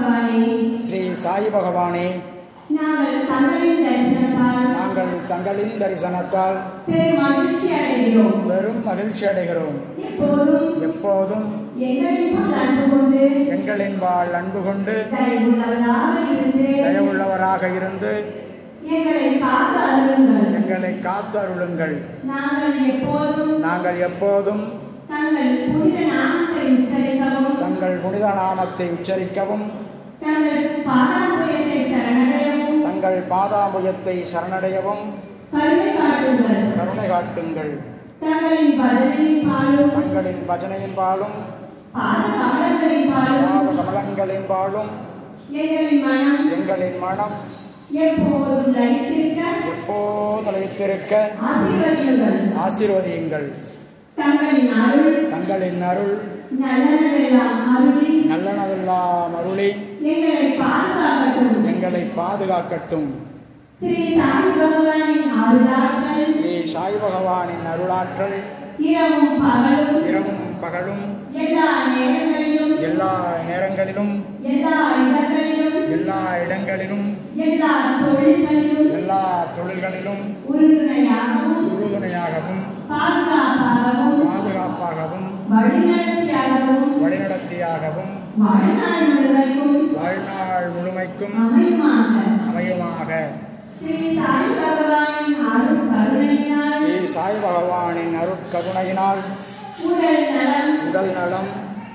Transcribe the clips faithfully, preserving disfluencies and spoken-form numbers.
பகவானே ஸ்ரீ சாய் பகவானே நாங்கள் தங்களின் தரிசனத்தால் நாங்கள் தங்களின் தரிசனத்தால் பெரும் மகிழ்ச்சி அடைகிறோம் பெரும் மகிழ்ச்சி அடைகிறோம். எப்போதும் எப்போதும் எங்களின் பால் அன்பு கொண்டு எங்களின் வாழ் அன்பு கொண்டு தயவுள்ளவராக இருந்து தயவுள்ளவராக இருந்து எங்களை காத்து அருளுங்கள். எங்களை காத்து அருளுங்கள். நாங்கள் எப்போதும் நாங்கள் எப்போதும் தங்கள் புனித நாமத்தை உச்சரிக்கவும் தங்கள் புனித நாமத்தை உச்சரிக்கவும் தங்கள் பாதாம்புயத்தை சரணடையவும் தங்கள் பாதாம்புயத்தை சரணடையவும் கருணை காட்டுங்கள். கருணை காட்டுங்கள். தங்களின் பஜனையின் பாலும் தங்களின் பஜனையின் பாலும் பாத கமலங்களின் பாலும் பாத கமலங்களின் பாலும் எங்களின் மனம் எங்களின் மனம் எப்போதும் லயித்திருக்க எப்போதும் நிலைத்திருக்க ஆசீர்வதியுங்கள். ஆசீர்வதியுங்கள். தங்களின் அருள் தங்களின் அருள் நல்லனவெல்லாம் அருளி நல்லனவெல்லாம் அருளி எங்களை பாதுகாக்கட்டும். எங்களை பாதுகாக்கட்டும். ஸ்ரீ சாய் பகவானின் அருளாற்றல் ஸ்ரீ சாய் பகவானின் அருளாற்றல் இரவும் பகலும் இரவும் பகலும் எல்லா நேரங்களிலும் எல்லா நேரங்களிலும் எல்லா இடங்களிலும் எல்லா இடங்களிலும் எல்லா தொழில்களிலும் எல்லா தொழில்களிலும் உறுதுணையாகவும் உறுதுணையாகவும் பாதுகாப்பாகவும் பாதுகாப்பாகவும் வழிநடத்தியாகவும் வழிநடத்தியாகவும் வாழ்நாள் முழுவதும் வாழ்நாள் முழுமைக்கும் அமையுமாக. அமையுமாக. ஸ்ரீ சாய் பகவானின் அருள் கருணையினால் ஸ்ரீ சாய் பகவானின் அருட்கருணையினால் உடல் நலம் உடல் நலம்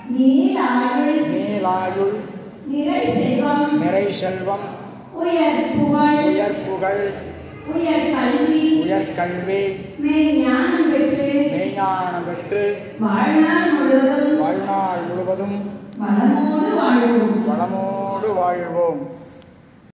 நீலாயுள் நீலாயுள் நிறை செல்வம் நிறை செல்வம் உயர் புகழ் உயர் புகழ் உயர் கல்வி உயர் கல்வி மெய் ஞானம் பெற்று மெய்ஞானம் பெற்று வாழ்நாள் முழுவதும் வாழ்நாள் முழுவதும் வளமோடு வாழ்வோம். வளமோடு வாழ்வோம்.